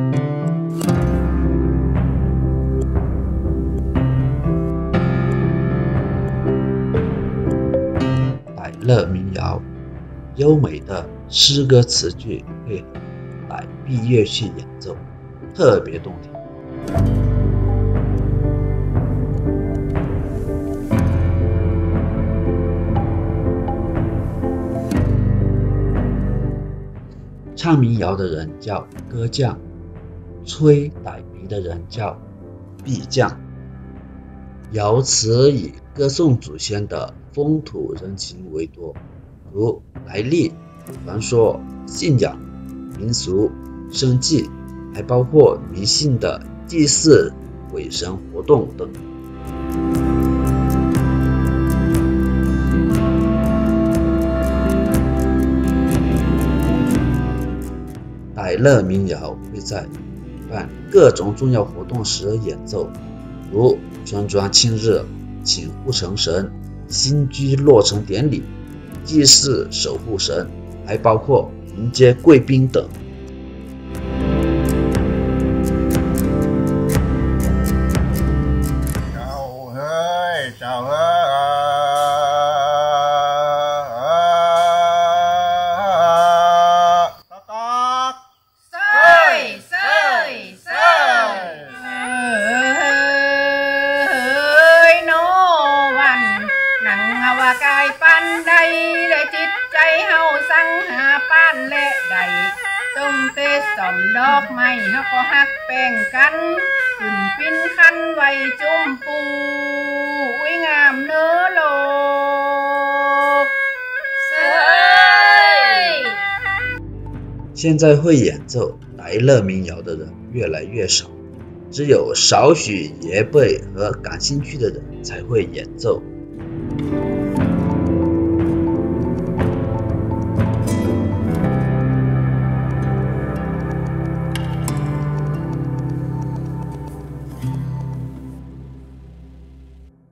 傣乐民谣，优美的诗歌词句配合傣币乐器演奏，特别动听。唱民谣的人叫歌匠，吹傣鼻的人叫币匠。谣词以歌颂祖先的风土人情为多，如来历、传说、信仰、民俗、生计，还包括迷信的祭祀鬼神活动等。傣乐民谣会在办各种重要活动时演奏，如村庄庆日、请护城神、新居落成典礼、祭祀守护神，还包括迎接贵宾等。 กายปันใดและจิตใจเฮาสั่งหาป้านและใดต้มเตะสมดอกไม้เฮาก็ฮักแป้งกันขึ้นปิ้นคันไว้จุ่มปูอุ้ยงามเนื้อโลก现在会演奏傣乐民谣的人越来越少，只有少许爷辈和感兴趣的人才会演奏。